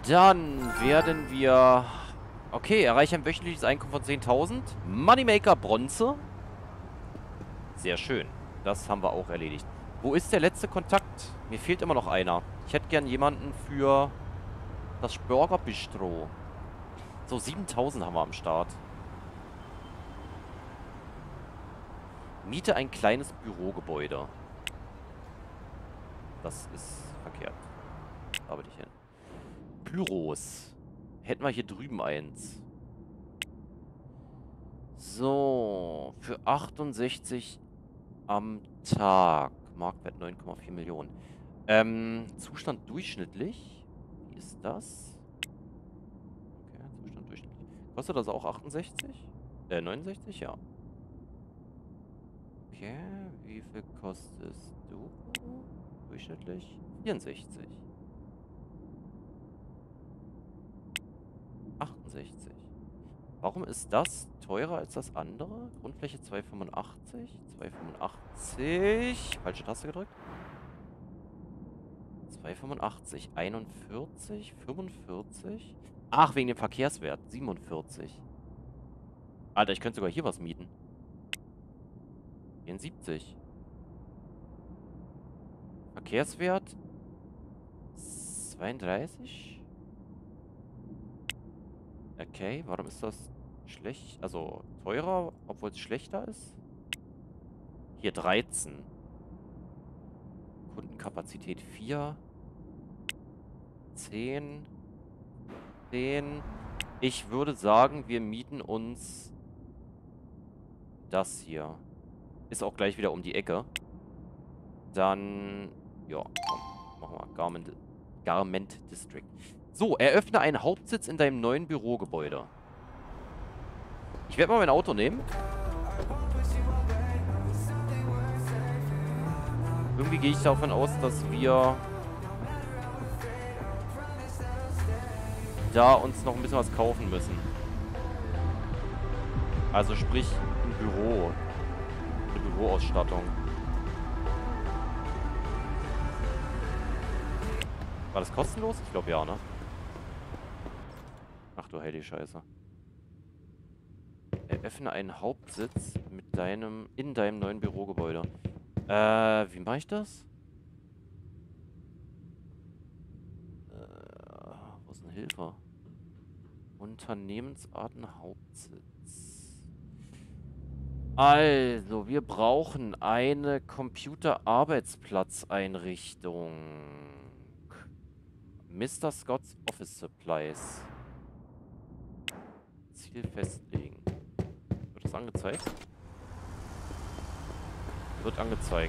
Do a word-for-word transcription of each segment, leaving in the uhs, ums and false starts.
Dann werden wir... Okay, erreiche ein wöchentliches Einkommen von zehntausend. Moneymaker Bronze. Sehr schön. Das haben wir auch erledigt. Wo ist der letzte Kontakt? Mir fehlt immer noch einer. Ich hätte gern jemanden für das Burger Bistro. So, siebentausend haben wir am Start. Miete ein kleines Bürogebäude. Das ist verkehrt. Da will ich hin. Pyros. Hätten wir hier drüben eins. So. Für achtundsechzig am Tag. Marktwert neun Komma vier Millionen. Ähm, Zustand durchschnittlich. Wie ist das? Okay, Zustand durchschnittlich. Kostet das auch achtundsechzig? Äh, neunundsechzig? Ja. Okay, wie viel kostest du? Durchschnittlich? vierundsechzig. achtundsechzig. Warum ist das teurer als das andere? Grundfläche zweihundertfünfundachtzig. zweihundertfünfundachtzig. Falsche Taste gedrückt. zweihundertfünfundachtzig. einundvierzig. fünfundvierzig. Ach, wegen dem Verkehrswert. siebenundvierzig. Alter, ich könnte sogar hier was mieten. vierundsiebzig. Verkehrswert zweiunddreißig. Okay, warum ist das schlecht? Also teurer, obwohl es schlechter ist? Hier dreizehn. Kundenkapazität vier. zehn. zehn. Ich würde sagen, wir mieten uns das hier. Ist auch gleich wieder um die Ecke. Dann, ja, komm, machen wir Garment, Garment District. So, eröffne einen Hauptsitz in deinem neuen Bürogebäude. Ich werde mal mein Auto nehmen. Irgendwie gehe ich davon aus, dass wir da uns noch ein bisschen was kaufen müssen. Also sprich, ein Büro. Eine Büroausstattung. War das kostenlos? Ich glaube ja, ne? Ach du heilige Scheiße. Eröffne einen Hauptsitz mit deinem, in deinem neuen Bürogebäude. Äh, wie mache ich das? Äh, wo ist denn Hilfe? Unternehmensarten Hauptsitz. Also, wir brauchen eine Computerarbeitsplatzeinrichtung. Mister Scott's Office Supplies. Ziel festlegen. Wird das angezeigt? Wird angezeigt.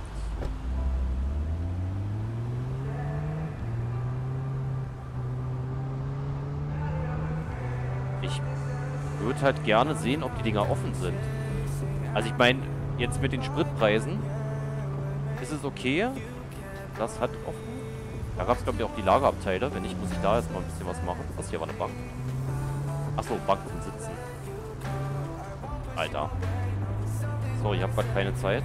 Ich würde halt gerne sehen, ob die Dinger offen sind. Also ich meine, jetzt mit den Spritpreisen ist es okay. Das hat offen. Da gab es, glaube ich, auch die Lagerabteile. Wenn nicht, muss ich da erstmal ein bisschen was machen. Was, hier war eine Bank. Achso, Bank zum Sitzen. Alter. Sorry, ich habe gerade keine Zeit.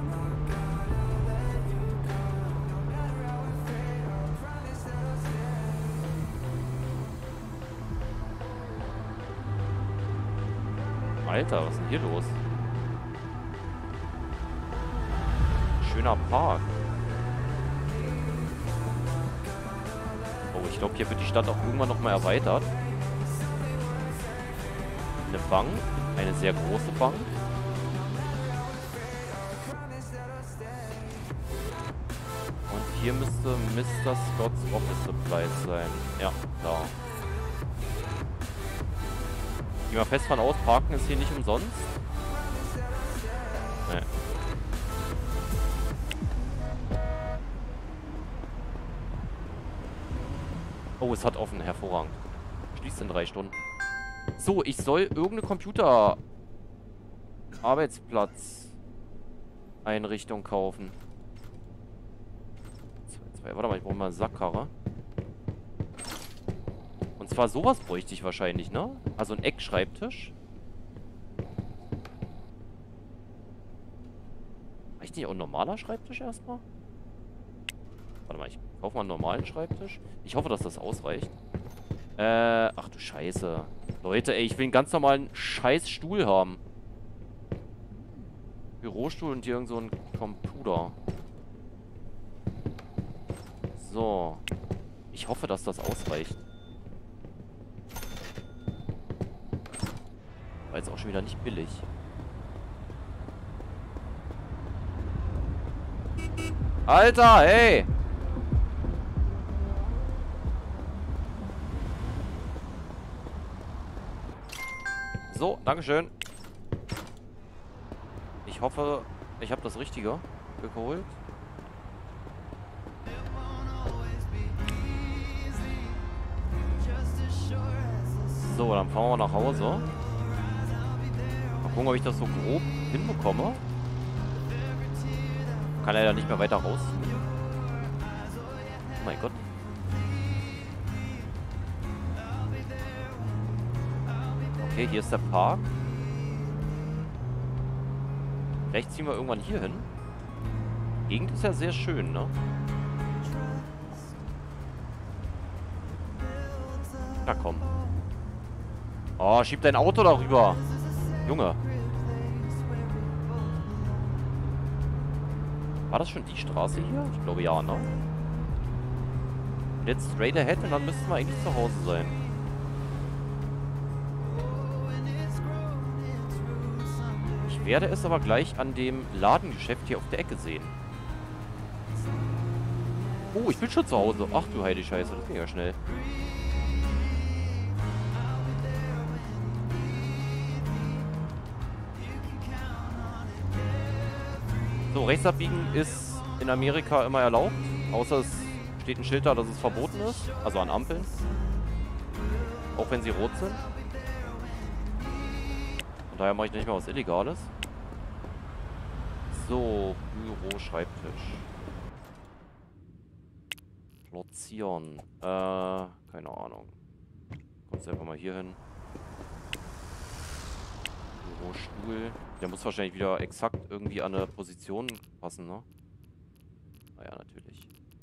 Alter, was ist denn hier los? Schöner Park. Oh, ich glaube, hier wird die Stadt auch irgendwann nochmal erweitert. Eine Bank. Eine sehr große Bank. Und hier müsste Mister Scott's Office Supplies sein. Ja, da. Geh mal fest von aus, Parken ist hier nicht umsonst. Nee. Oh, es hat offen. Hervorragend. Schließt in drei Stunden. So, ich soll irgendeine Computer-Arbeitsplatz-Einrichtung kaufen. Zwei, zwei. Warte mal, ich brauche mal eine Sackkarre. Und zwar sowas bräuchte ich wahrscheinlich, ne? Also ein Eckschreibtisch. Reicht nicht auch ein normaler Schreibtisch erstmal? Warte mal, ich kaufe mal einen normalen Schreibtisch. Ich hoffe, dass das ausreicht. Äh, ach du Scheiße. Leute, ey, ich will einen ganz normalen Scheiß-Stuhl haben. Bürostuhl und hier irgend so ein Computer. So. Ich hoffe, dass das ausreicht. War jetzt auch schon wieder nicht billig. Alter, hey! So, dankeschön. Ich hoffe, ich habe das Richtige geholt. So, dann fahren wir nach Hause. Mal gucken, ob ich das so grob hinbekomme. Kann leider nicht mehr weiter raus. Oh mein Gott. Okay, hier ist der Park. Vielleicht ziehen wir irgendwann hier hin. Die Gegend ist ja sehr schön, ne? Na komm. Oh, schieb dein Auto darüber. Junge. War das schon die Straße hier? Ich glaube ja, ne? Und jetzt straight ahead und dann müssten wir eigentlich zu Hause sein. Ich werde es aber gleich an dem Ladengeschäft hier auf der Ecke sehen. Oh, ich bin schon zu Hause. Ach du heilige Scheiße, das ging ja schnell. So, rechts abbiegen ist in Amerika immer erlaubt. Außer es steht ein Schild da, dass es verboten ist. Also an Ampeln. Auch wenn sie rot sind. Von daher mache ich nicht mal was Illegales. So, Büro, Schreibtisch. Platzieren. Äh, keine Ahnung. Kommst einfach mal hier hin. Bürostuhl. Der muss wahrscheinlich wieder exakt irgendwie an eine Position passen, ne? Naja, natürlich.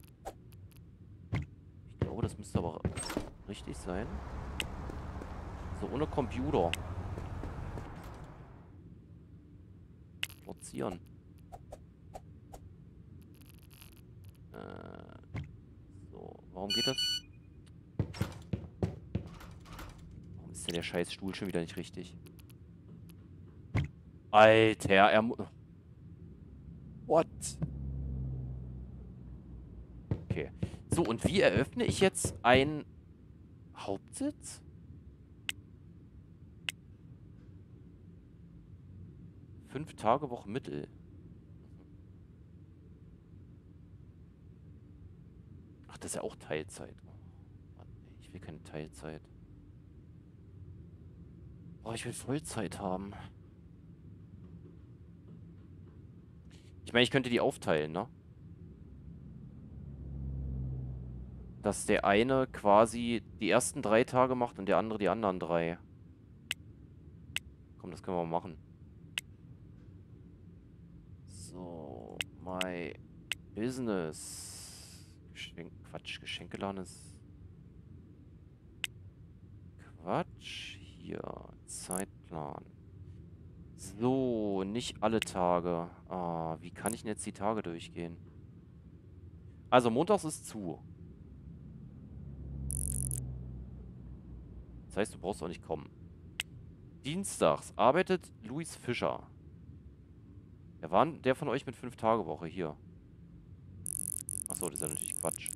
Ich glaube, das müsste aber richtig sein. So, ohne Computer. Platzieren. Äh, so, warum geht das? Warum ist denn der scheiß Stuhl schon wieder nicht richtig? Alter, er muss... What? Okay. So, und wie eröffne ich jetzt einen Hauptsitz? Fünf Tage Woche Mittel. Ach, das ist ja auch Teilzeit. Oh, Mann, ey, ich will keine Teilzeit. Oh, ich will Vollzeit haben. Ich meine, ich könnte die aufteilen, ne? Dass der eine quasi die ersten drei Tage macht und der andere die anderen drei. Komm, das können wir mal machen. So, my business. Geschenk, Quatsch, Geschenkeladen ist... Quatsch. Hier, Zeitplan. So, nicht alle Tage. Ah, wie kann ich denn jetzt die Tage durchgehen? Also, montags ist zu. Das heißt, du brauchst auch nicht kommen. Dienstags arbeitet Luis Fischer. Wer war denn der von euch mit fünf Tage Woche hier? Achso, das ist ja natürlich Quatsch.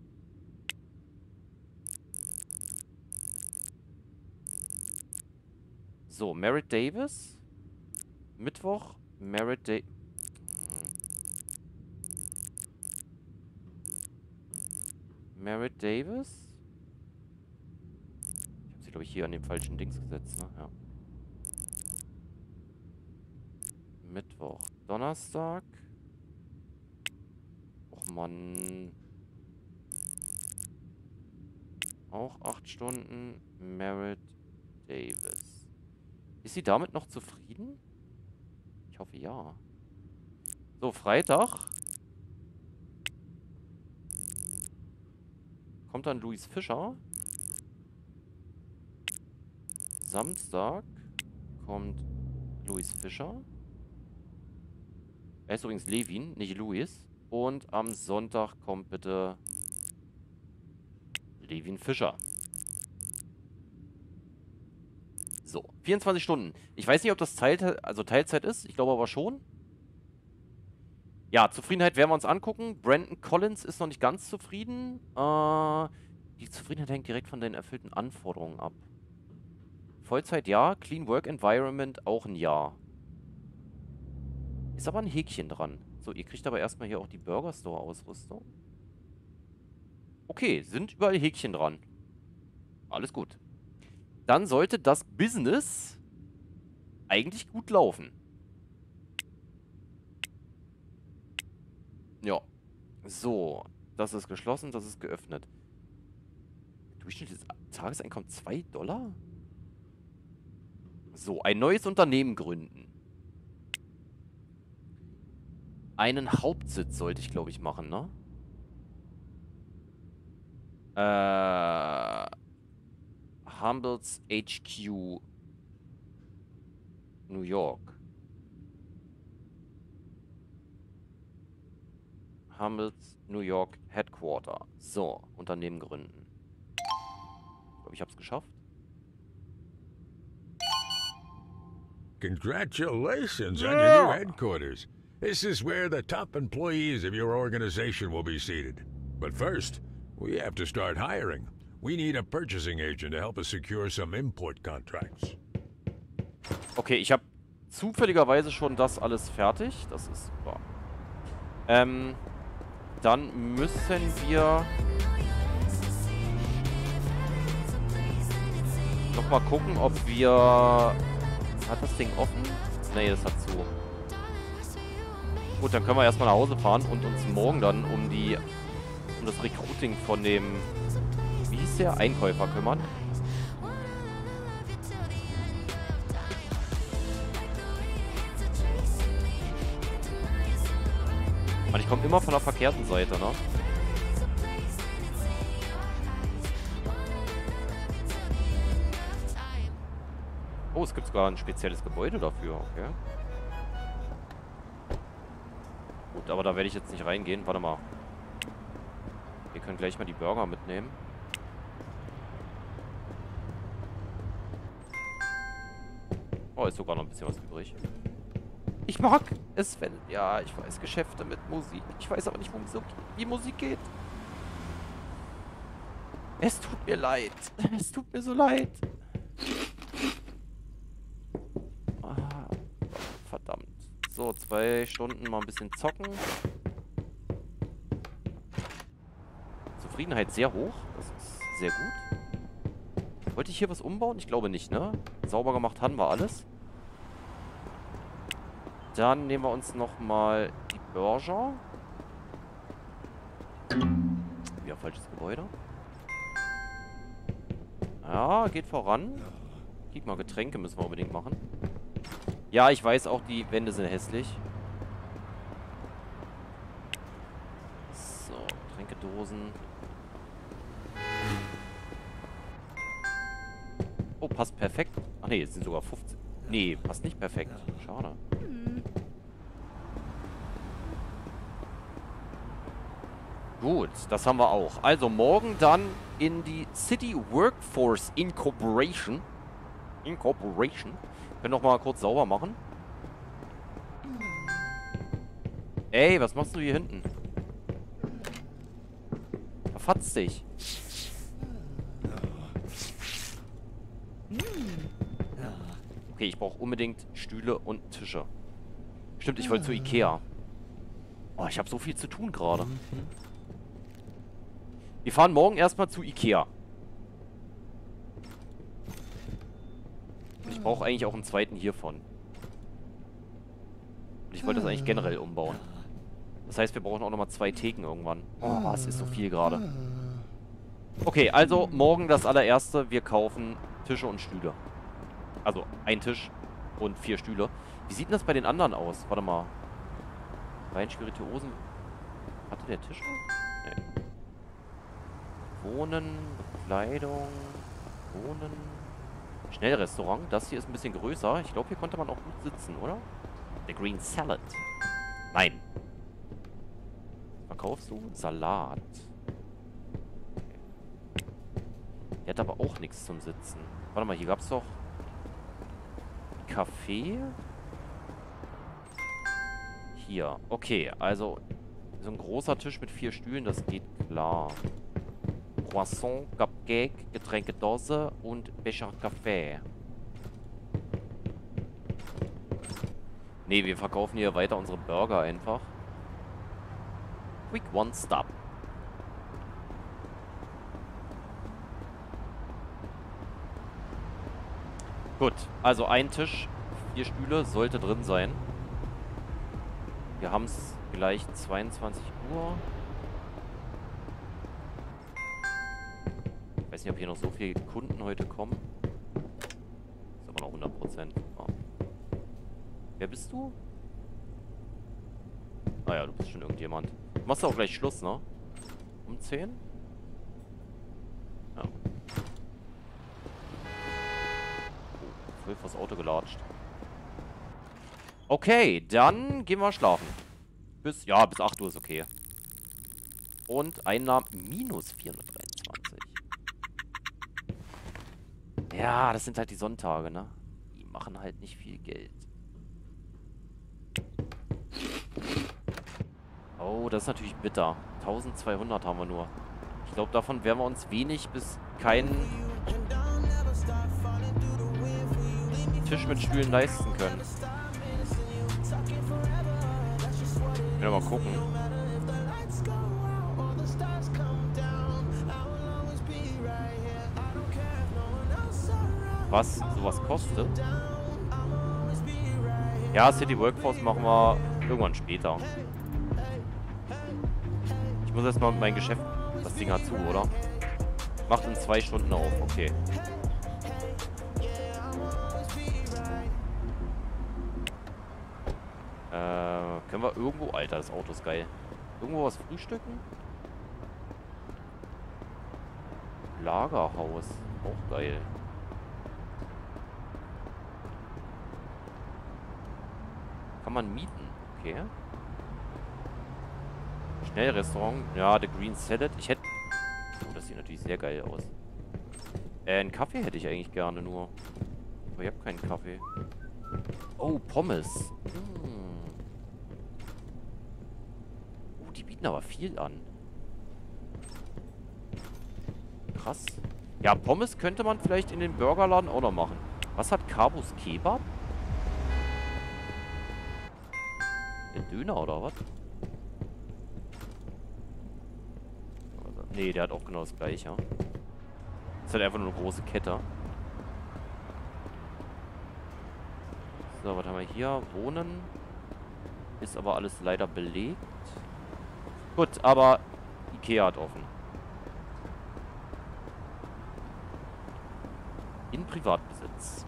So, Merritt Davis. Mittwoch, Merritt Davis. Merritt Davis. Ich habe sie, glaube ich, hier an dem falschen Dings gesetzt, ne? Ja. Mittwoch, Donnerstag. Och, Mann. Auch acht Stunden. Merritt Davis. Ist sie damit noch zufrieden? Ich hoffe, ja. So, Freitag. Kommt dann Luis Fischer. Samstag kommt Louis Fischer. Er ist übrigens Levin, nicht Louis. Und am Sonntag kommt bitte Levin Fischer. So, vierundzwanzig Stunden. Ich weiß nicht, ob das Teil, also Teilzeit ist. Ich glaube aber schon. Ja, Zufriedenheit werden wir uns angucken. Brandon Collins ist noch nicht ganz zufrieden. Äh, die Zufriedenheit hängt direkt von den erfüllten Anforderungen ab. Vollzeit ja, Clean Work Environment auch ein Ja. Ist aber ein Häkchen dran. So, ihr kriegt aber erstmal hier auch die Burger Store Ausrüstung. Okay, sind überall Häkchen dran. Alles gut. Dann sollte das Business eigentlich gut laufen. Ja. So, das ist geschlossen, das ist geöffnet. Durchschnittliches Tageseinkommen zwei Dollar? So, ein neues Unternehmen gründen. Einen Hauptsitz sollte ich, glaube ich, machen, ne? Äh... Humbles H Q New York. Humbles New York Headquarter. So, Unternehmen gründen. Ich glaube, ich habe es geschafft. Congratulations on your new headquarters. This is where the top employees of your organization will be seated. But first, we have to start hiring. We need a purchasing agent to help us secure some import contracts. Okay, ich habe zufälligerweise schon das alles fertig. Das ist super. Ähm, dann müssen wir noch mal gucken, ob wir... Hat das Ding offen? Nee, das hat zu. Gut, dann können wir erstmal nach Hause fahren und uns morgen dann um die um das Recruiting von dem, wie hieß der, Einkäufer kümmern. Mann, ich komme immer von der verkehrten Seite, ne? Oh, es gibt sogar ein spezielles Gebäude dafür, okay. Gut, aber da werde ich jetzt nicht reingehen. Warte mal. Wir können gleich mal die Burger mitnehmen. Oh, ist sogar noch ein bisschen was übrig. Ich mag es, wenn... Ja, ich weiß, Geschäfte mit Musik. Ich weiß aber nicht, Musik, wie Musik geht. Es tut mir leid. Es tut mir so leid. Ah, verdammt. So, zwei Stunden mal ein bisschen zocken. Zufriedenheit sehr hoch. Das ist sehr gut. Wollte ich hier was umbauen? Ich glaube nicht, ne? Sauber gemacht haben wir alles. Dann nehmen wir uns nochmal die Burger. Ja, falsches Gebäude. Ja, geht voran. Guck mal, Getränke müssen wir unbedingt machen. Ja, ich weiß auch, die Wände sind hässlich. So, Getränkedosen. Oh, passt perfekt. Ach nee, es sind sogar fünfzehn. Nee, passt nicht perfekt. Schade. Gut, das haben wir auch. Also morgen dann in die City Workforce Incorporation. Incorporation. Können noch mal kurz sauber machen. Ey, was machst du hier hinten? Verfatz dich. Okay, ich brauche unbedingt Stühle und Tische. Stimmt, ich wollte zu Ikea. Oh, ich habe so viel zu tun gerade. Wir fahren morgen erstmal zu Ikea. Ich brauche eigentlich auch einen zweiten hiervon. Und ich wollte das eigentlich generell umbauen. Das heißt, wir brauchen auch nochmal zwei Theken irgendwann. Oh, es ist so viel gerade. Okay, also morgen das allererste. Wir kaufen Tische und Stühle. Also ein Tisch und vier Stühle. Wie sieht denn das bei den anderen aus? Warte mal. Rein Spirituosen. Hatte der Tisch? Nee. Wohnen, Bekleidung, Wohnen. Schnellrestaurant. Das hier ist ein bisschen größer. Ich glaube, hier konnte man auch gut sitzen, oder? Der Green Salad. Nein. Verkaufst du? Salat. Der hat aber auch nichts zum Sitzen. Warte mal, hier gab es doch Kaffee. Hier. Okay, also so ein großer Tisch mit vier Stühlen, das geht klar. Croissant, Cupcake, Getränkedose und Becher Kaffee. Ne, wir verkaufen hier weiter unsere Burger einfach. Quick One Stop. Gut, also ein Tisch, vier Stühle sollte drin sein. Wir haben es gleich zweiundzwanzig Uhr. Ich weiß nicht, ob hier noch so viele Kunden heute kommen. Ist aber noch hundert Prozent. Ja. Wer bist du? Ah ja, du bist schon irgendjemand. Du machst auch gleich Schluss, ne? Um zehn? Ja. Oh, voll vors Auto gelatscht. Okay, dann gehen wir schlafen. Bis, ja, bis acht Uhr ist okay. Und Einnahmen minus vierhundertdreiundzwanzig. Ja, das sind halt die Sonntage, ne? Die machen halt nicht viel Geld. Oh, das ist natürlich bitter. eintausendzweihundert haben wir nur. Ich glaube, davon werden wir uns wenig bis keinen Tisch mit Stühlen leisten können. Ich will mal gucken. Was sowas kostet? Ja, City Workforce machen wir irgendwann später. Ich muss erstmal mit meinem Geschäft... Das Ding hat zu, oder? Macht in zwei Stunden auf, okay. Äh, können wir irgendwo... Alter, das Auto ist geil. Irgendwo was frühstücken? Lagerhaus. Auch geil. Kann man mieten. Okay. Schnellrestaurant. Ja, The Green Salad. Ich hätte... Oh, das sieht natürlich sehr geil aus. Äh, einen Kaffee hätte ich eigentlich gerne nur. Aber ich habe keinen Kaffee. Oh, Pommes. Hm. Oh, die bieten aber viel an. Krass. Ja, Pommes könnte man vielleicht in den Burgerladen auch noch machen. Was hat Kabus Kebab? Der Döner oder was? Nee, der hat auch genau das gleiche. Ja. Ist halt einfach nur eine große Kette. So, was haben wir hier? Wohnen. Ist aber alles leider belegt. Gut, aber Ikea hat offen. In Privatbesitz.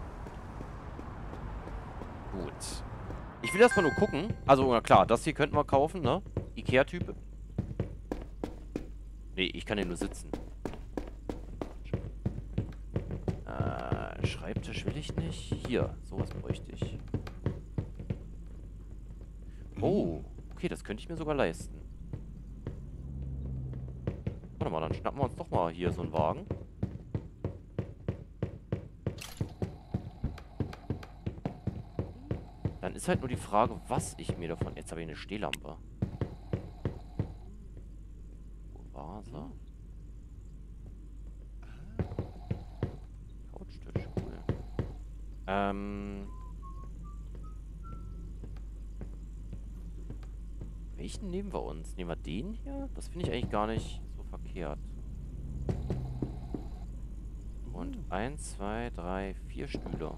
Gut. Ich will erstmal nur gucken. Also, na klar, das hier könnten wir kaufen, ne? Ikea-Typ. Nee, ich kann hier nur sitzen. Äh, Schreibtisch will ich nicht. Hier, sowas bräuchte ich. Oh, okay, das könnte ich mir sogar leisten. Warte mal, dann schnappen wir uns doch mal hier so einen Wagen. Dann ist halt nur die Frage, was ich mir davon... Jetzt habe ich eine Stehlampe. Wo war sie? Couchtisch, cool. Ähm... Welchen nehmen wir uns? Nehmen wir den hier? Das finde ich eigentlich gar nicht so verkehrt. Und eins, zwei, drei, vier Stühle.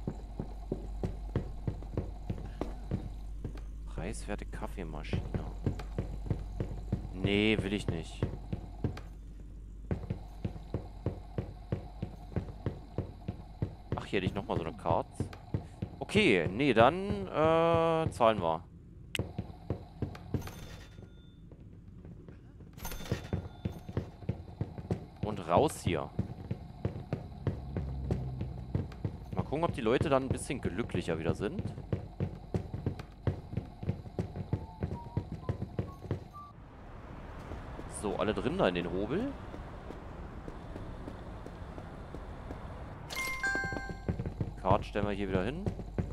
Preiswerte Kaffeemaschine. Nee, will ich nicht. Ach, hier hätte ich nochmal so eine Karte. Okay, nee, dann äh, zahlen wir. Und raus hier. Mal gucken, ob die Leute dann ein bisschen glücklicher wieder sind. So, alle drin da in den Hobel. Kart stellen wir hier wieder hin.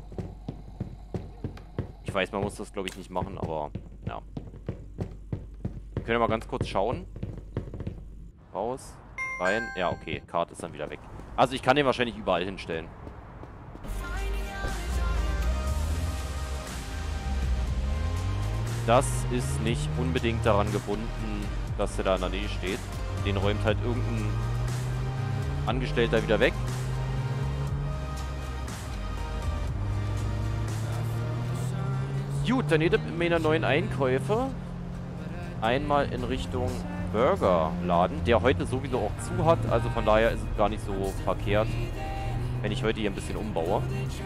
Ich weiß, man muss das, glaube ich, nicht machen, aber ja. Wir können ja mal ganz kurz schauen. Raus, rein. Ja, okay, Kart ist dann wieder weg. Also ich kann den wahrscheinlich überall hinstellen. Das ist nicht unbedingt daran gebunden, dass der da in der Nähe steht. Den räumt halt irgendein Angestellter wieder weg. Gut, dann jede meiner neuen Einkäufe einmal in Richtung Burgerladen, der heute sowieso auch zu hat. Also von daher ist es gar nicht so verkehrt, wenn ich heute hier ein bisschen umbaue.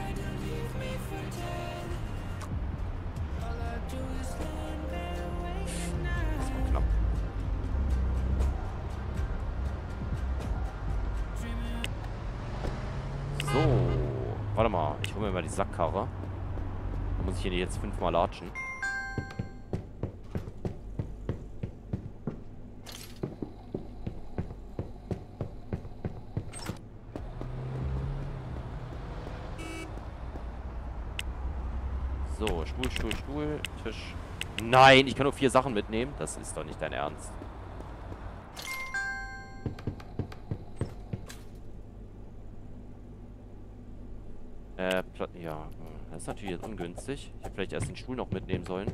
Das war knapp. So, warte mal, ich hole mir mal die Sackkarre. Da muss ich hier jetzt fünfmal latschen. So, Stuhl, Stuhl, Stuhl, Tisch. Nein, ich kann nur vier Sachen mitnehmen. Das ist doch nicht dein Ernst. Äh, Pla ja, das ist natürlich jetzt ungünstig. Ich hätte vielleicht erst den Stuhl noch mitnehmen sollen.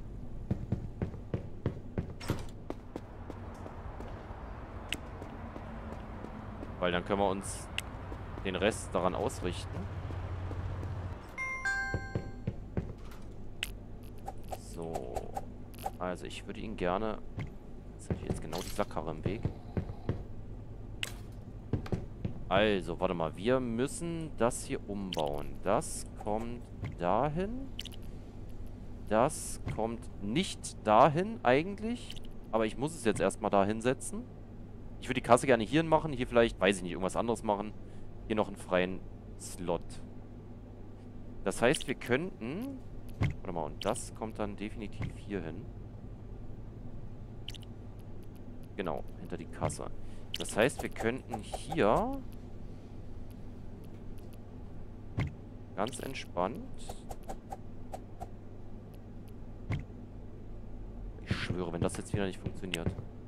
Weil dann können wir uns den Rest daran ausrichten. So. Also ich würde ihn gerne... Jetzt habe ich jetzt genau die Sackkarre im Weg. Also, warte mal. Wir müssen das hier umbauen. Das kommt dahin. Das kommt nicht dahin eigentlich. Aber ich muss es jetzt erstmal dahin setzen. Ich würde die Kasse gerne hier machen. Hier vielleicht, weiß ich nicht, irgendwas anderes machen. Hier noch einen freien Slot. Das heißt, wir könnten... Warte mal, und das kommt dann definitiv hier hin. Genau, hinter die Kasse. Das heißt, wir könnten hier... Ganz entspannt. Ich schwöre, wenn das jetzt wieder nicht funktioniert.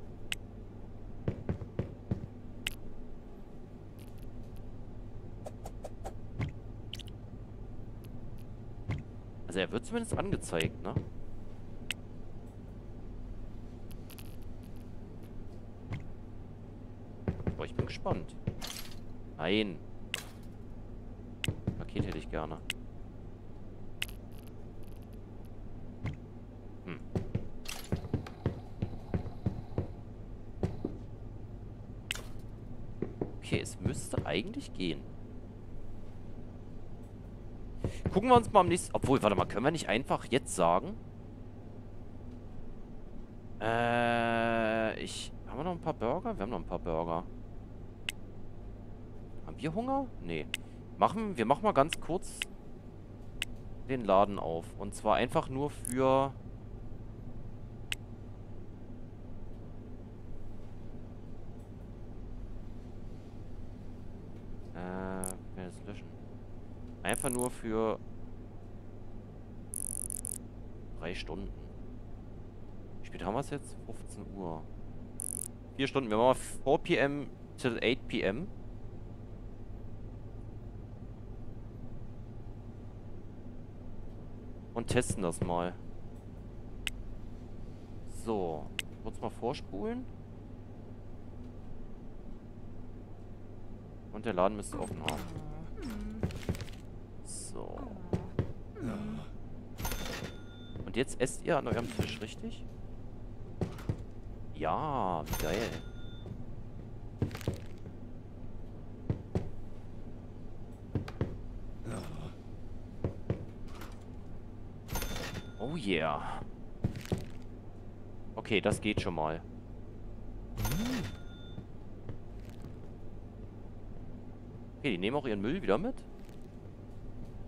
Also er wird zumindest angezeigt, ne? Aber ich bin gespannt. Nein. Paket hätte ich gerne. Hm. Okay, es müsste eigentlich gehen. Gucken wir uns mal am nächsten... Obwohl, warte mal, können wir nicht einfach jetzt sagen? Äh, ich... Haben wir noch ein paar Burger? Wir haben noch ein paar Burger. Haben wir Hunger? Nee. Machen, wir machen mal ganz kurz den Laden auf. Und zwar einfach nur für... Äh, wer das löschen? Einfach nur für... Drei Stunden. Wie spät haben wir es jetzt? fünfzehn Uhr. Vier Stunden. Wir machen mal four p m till eight p m Und testen das mal. So. Kurz mal vorspulen. Und der Laden müsste offen haben. So. Und jetzt esst ihr an eurem Tisch, richtig? Ja, wie geil. Oh yeah. Okay, das geht schon mal. Okay, die nehmen auch ihren Müll wieder mit.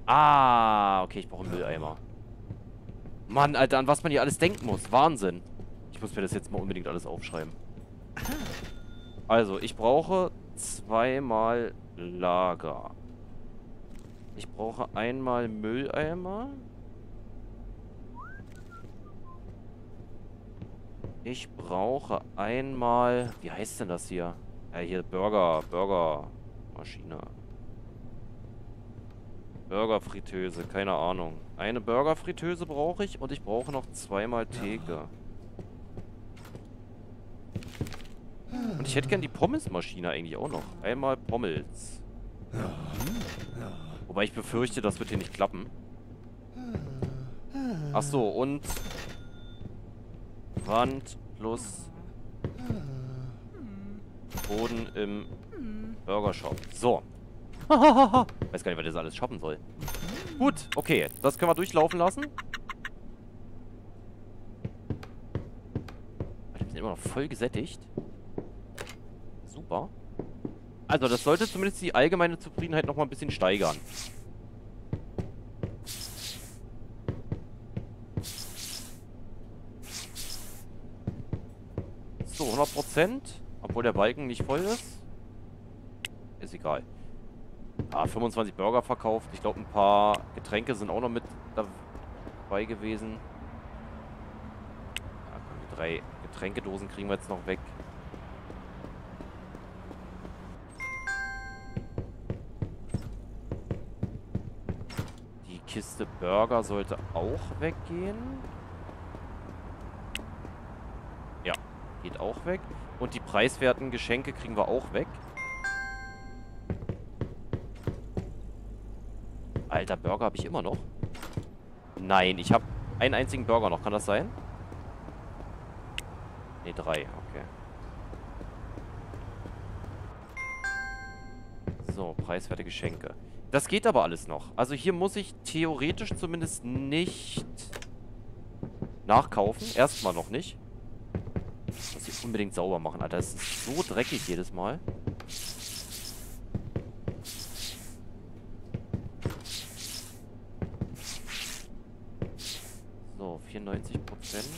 Ah, okay, ich brauche einen Mülleimer. Mann, Alter, an was man hier alles denken muss. Wahnsinn. Ich muss mir das jetzt mal unbedingt alles aufschreiben. Also, ich brauche zweimal Lager. Ich brauche einmal Mülleimer. Ich brauche einmal... Wie heißt denn das hier? Ja, hier Burger, Burgermaschine. Burgerfritteuse, keine Ahnung. Eine Burgerfritteuse brauche ich und ich brauche noch zweimal Theke. Und ich hätte gern die Pommesmaschine eigentlich auch noch. Einmal Pommels. Wobei ich befürchte, das wird hier nicht klappen. Ach so, und Wand plus Boden im Burgershop. So. Weiß gar nicht, was das alles shoppen soll. Gut, okay. Das können wir durchlaufen lassen. Wir sind immer noch voll gesättigt. Super. Also, das sollte zumindest die allgemeine Zufriedenheit noch mal ein bisschen steigern. So, hundert Prozent. Obwohl der Balken nicht voll ist. Ist egal. Ah, fünfundzwanzig Burger verkauft. Ich glaube, ein paar Getränke sind auch noch mit dabei gewesen. Ja, komm, die drei Getränkedosen kriegen wir jetzt noch weg. Die Kiste Burger sollte auch weggehen. Ja, geht auch weg. Und die preiswerten Geschenke kriegen wir auch weg. Alter, Burger habe ich immer noch. Nein, ich habe einen einzigen Burger noch. Kann das sein? Ne, drei. Okay. So, preiswerte Geschenke. Das geht aber alles noch. Also hier muss ich theoretisch zumindest nicht nachkaufen. Erstmal noch nicht. Muss ich unbedingt sauber machen, Alter. Das ist so dreckig jedes Mal. So, vierundneunzig Prozent.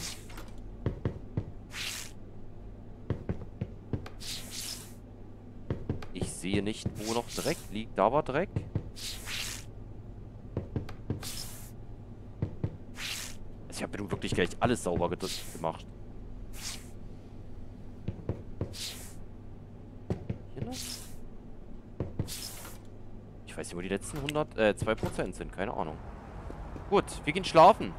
Ich sehe nicht, wo noch Dreck liegt. Da war Dreck. Also ich habe nun wirklich gleich alles sauber gemacht. Hier noch? Ich weiß nicht, wo die letzten hundert, äh, zwei Prozent sind. Keine Ahnung. Gut, wir gehen schlafen.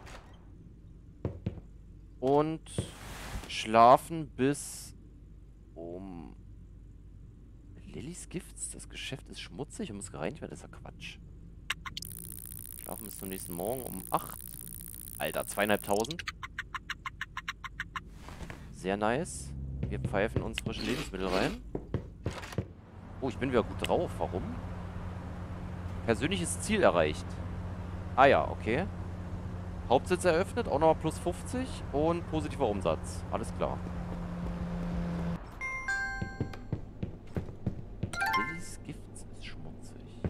Und schlafen bis um... Lillys Gifts? Das Geschäft ist schmutzig und muss gereinigt werden. Das ist ja Quatsch. Schlafen bis zum nächsten Morgen um acht. Alter, zweieinhalbtausend. Sehr nice. Wir pfeifen uns frische Lebensmittel rein. Oh, ich bin wieder gut drauf. Warum? Persönliches Ziel erreicht. Ah ja, okay. Hauptsitz eröffnet, auch nochmal plus fünfzig und positiver Umsatz. Alles klar. Lillys Gifts ist schmutzig.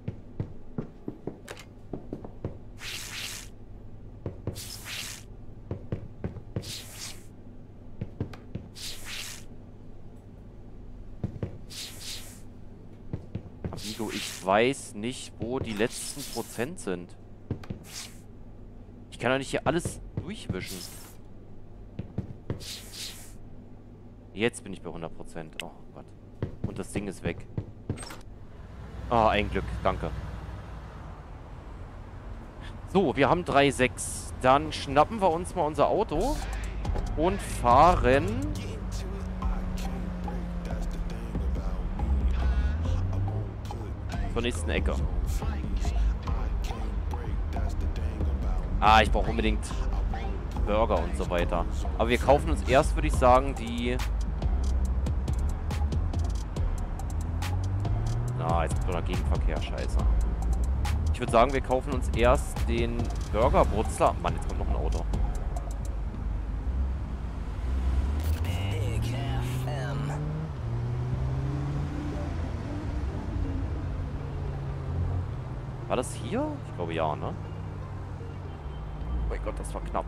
Amigo, ich weiß nicht, wo die letzten Prozent sind. Ich kann doch nicht hier alles durchwischen. Jetzt bin ich bei hundert Prozent. Oh Gott. Und das Ding ist weg. Ah, ein Glück. Danke. So, wir haben drei Komma sechs. Dann schnappen wir uns mal unser Auto und fahren zur nächsten Ecke. Ah, ich brauche unbedingt Burger und so weiter. Aber wir kaufen uns erst, würde ich sagen, die... Na, jetzt kommt noch Gegenverkehr, scheiße. Ich würde sagen, wir kaufen uns erst den Burgerbrutzler. Mann, jetzt kommt noch ein Auto. War das hier? Ich glaube ja, ne? Oh mein Gott, das war knapp.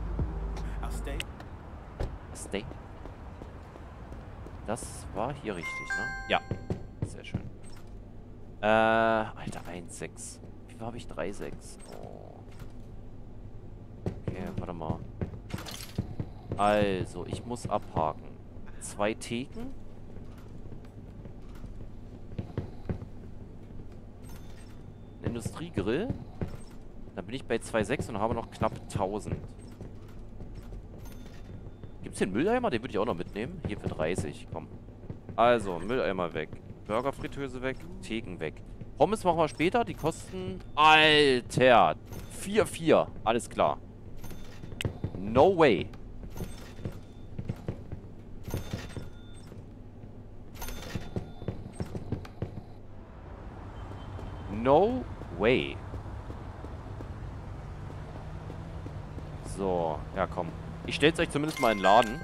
Stay. Das war hier richtig, ne? Ja. Sehr schön. Äh, Alter, eins Komma sechs. Wie viel habe ich? drei Komma sechs. Oh. Okay, warte mal. Also, ich muss abhaken. Zwei Theken. Ein Industriegrill. Dann bin ich bei zwei Komma sechs und habe noch knapp tausend. Gibt es hier einen Mülleimer? Den würde ich auch noch mitnehmen. Hier für dreißig. Komm. Also, Mülleimer weg. Burgerfritteuse weg. Theken weg. Pommes machen wir später. Die kosten... Alter! vier Komma vier. Alles klar. No way. No way. So, ja komm. Ich stell's euch zumindest mal in den Laden.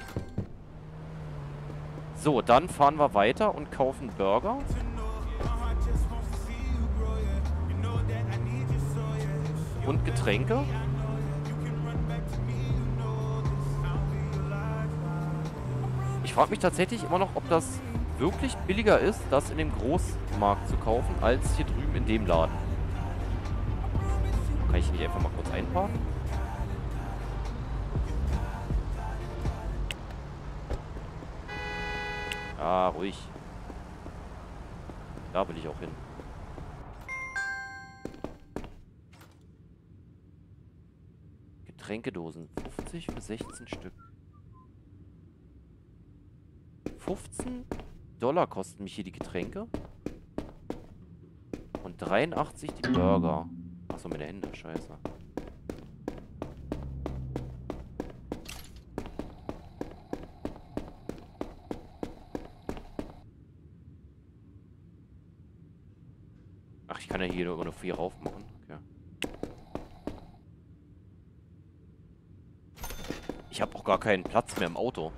So, dann fahren wir weiter und kaufen Burger. Und Getränke. Ich frage mich tatsächlich immer noch, ob das wirklich billiger ist, das in dem Großmarkt zu kaufen, als hier drüben in dem Laden. Kann ich nicht einfach mal kurz einparken? Ah, ruhig. Da will ich auch hin. Getränkedosen. fünfzig für sechzehn Stück. fünfzehn Dollar kosten mich hier die Getränke. Und dreiundachtzig die Burger. Achso, meine Hände. Scheiße. Ach, ich kann ja hier nur immer nur vier rauf machen. Okay. Ich habe auch gar keinen Platz mehr im Auto.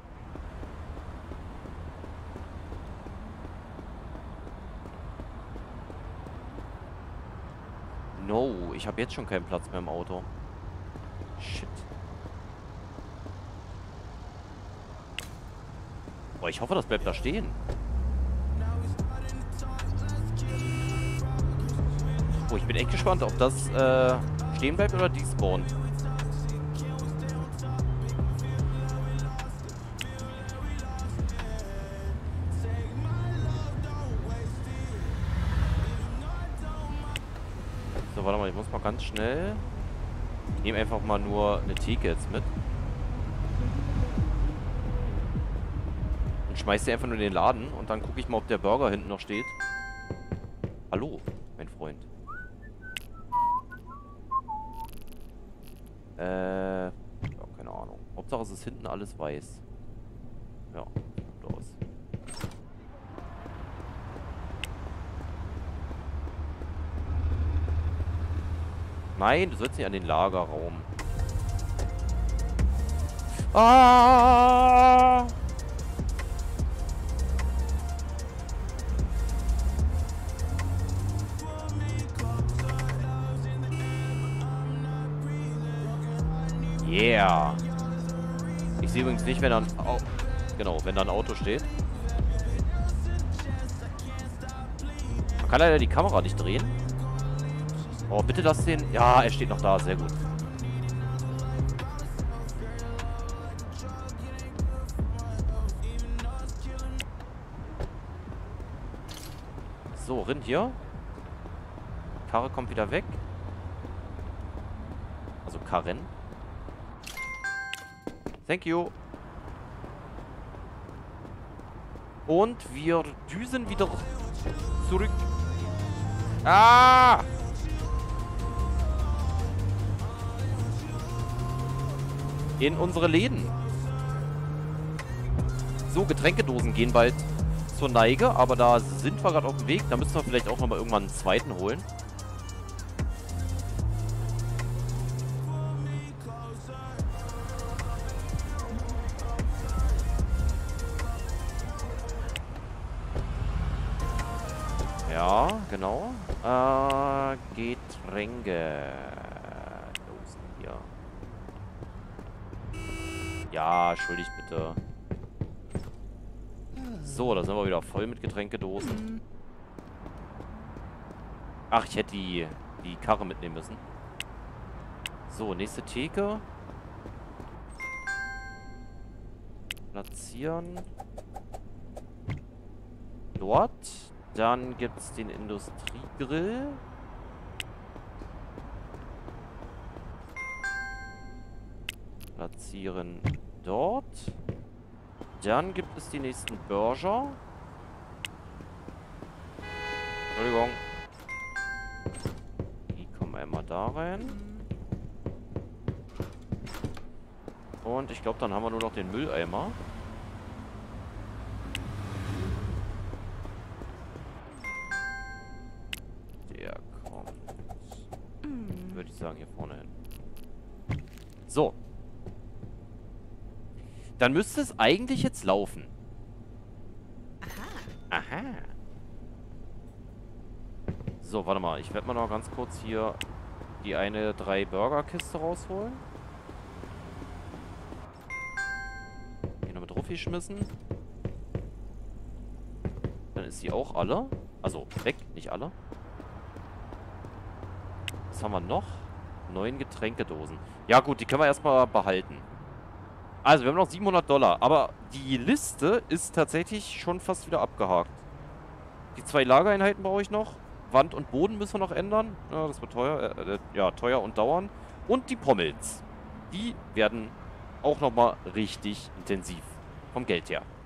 No, ich habe jetzt schon keinen Platz mehr im Auto. Shit. Boah, ich hoffe, das bleibt da stehen. Oh, ich bin echt gespannt, ob das äh, stehen bleibt oder despawnt. So, warte mal, ich muss mal ganz schnell... Ich nehme einfach mal nur eine Theke jetzt mit. Und schmeiß die einfach nur in den Laden und dann gucke ich mal, ob der Burger hinten noch steht. Hallo, mein Freund. Äh, ja, keine Ahnung. Hauptsache es ist hinten alles weiß. Ja, sieht gut aus. Nein, du sollst nicht an den Lagerraum. Ah! Yeah. Ich sehe übrigens nicht, wenn da ein Au genau, wenn da ein Auto steht. Man kann leider die Kamera nicht drehen. Oh, bitte lass den... Ja, er steht noch da. Sehr gut. So, Rind hier. Karre kommt wieder weg. Also Karren. Thank you. Und wir düsen wieder zurück. Ah! In unsere Läden. So, Getränkedosen gehen bald zur Neige, aber da sind wir gerade auf dem Weg. Da müssen wir vielleicht auch nochmal irgendwann einen zweiten holen. Ja, genau. Äh, Getränke. Dosen hier. Ja, entschuldigt bitte. So, da sind wir wieder voll mit Getränkedosen. Ach, ich hätte die, die Karre mitnehmen müssen. So, nächste Theke. Platzieren. Dort. Dann gibt es den Industriegrill. Platzieren dort. Dann gibt es die nächsten Burger. Entschuldigung. Die kommen einmal da rein. Und ich glaube, dann haben wir nur noch den Mülleimer. Der kommt, würde ich sagen, hier vorne hin. So. Dann müsste es eigentlich jetzt laufen. Aha. Aha. So, warte mal. Ich werde mal noch ganz kurz hier die eine drei Burger Kiste rausholen. Hier noch mit draufgeschmissen. Dann ist sie auch alle. Also weg, nicht alle. Was haben wir noch? Neun Getränkedosen. Ja gut, die können wir erstmal behalten. Also, wir haben noch siebenhundert Dollar. Aber die Liste ist tatsächlich schon fast wieder abgehakt. Die zwei Lagereinheiten brauche ich noch. Wand und Boden müssen wir noch ändern. Ja, das wird teuer. Äh, äh, ja, teuer und dauern. Und die Pommels. Die werden auch nochmal richtig intensiv vom Geld her.